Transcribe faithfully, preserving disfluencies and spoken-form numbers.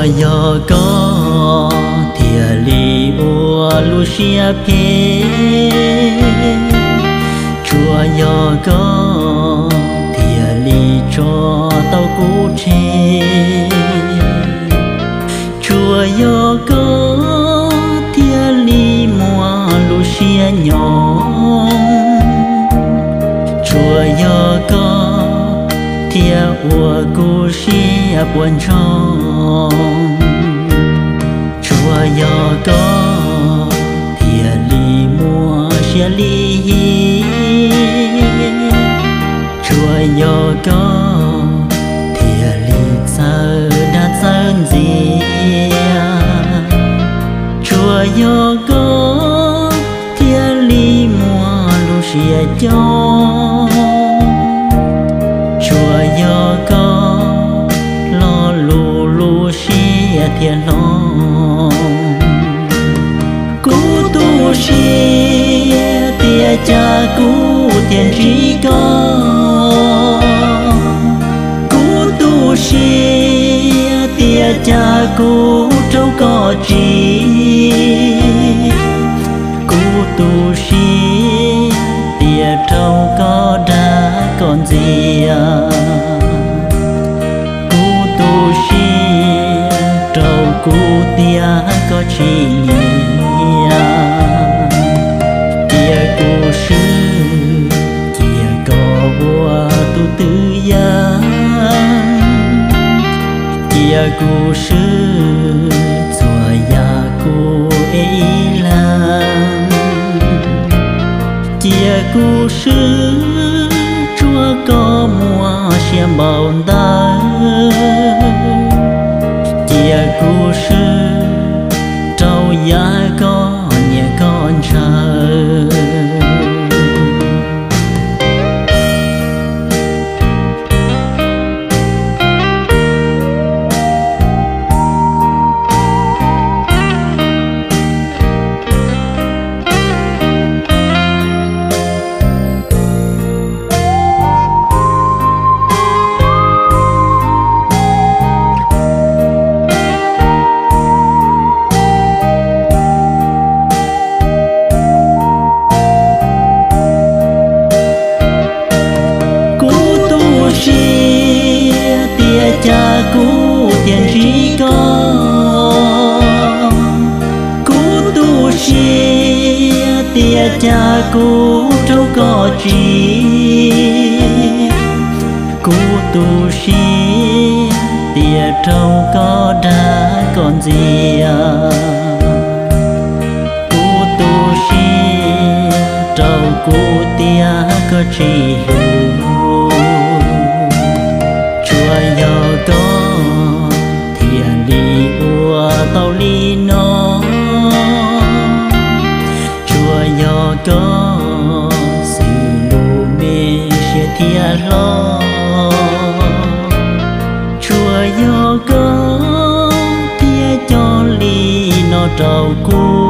yo có thìa lì bùa lu xia phê chùa yo có thìa lì cho tao cú chê chùa yo có thìa lì mua lu xia nhỏ chùa yo có thìa ua cú xia buồn trong chùa yo có thìa lì mua xia lì chùa yo có thìa lì sơ đã sơn gì chùa yo có thìa lì mua lu xia cho chùa yo có lo lu lu xia thiên long cú tu xia tia cha cú thiên trí có cú tu xia tia cha cú trâu có trí cú tu xia tia trâu có đã còn gì à cú tu xia trâu cú tia có chi nhỉ kia cú sư kia có bùa tu tư ya kia cú sư chùa ya cú ấy làm kia cú sư chúa có mua xiêm bao ta kia cú sư trâu ya có nhà con chờ cha cú tiền trí có cú tu xia tia cha cú trâu có trí cú tu xia tia trâu có đã còn gì à cú tu xia trâu cú tia có trí yo có thìa lì ua tao lì nó chùa yo có sự lù mê xia thìa lo chùa yo có thìa cho lì nó trâu cú